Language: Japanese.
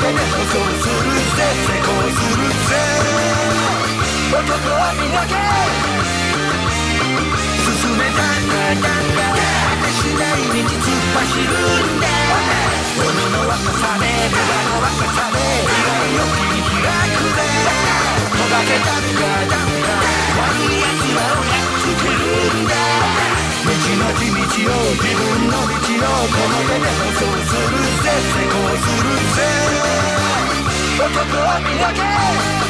手で舗装するぜ、成功するぜ。男を磨け、進めたんだ、果てしない道突っ走るんだ。鬼の若さで無駄の若さで未来を切り開くぜ。とがけたんだ、悪い奴らをやっつけるんだ。道なき道を、自分の道をこの手で舗装するぜ、成功するぜ。男を磨け。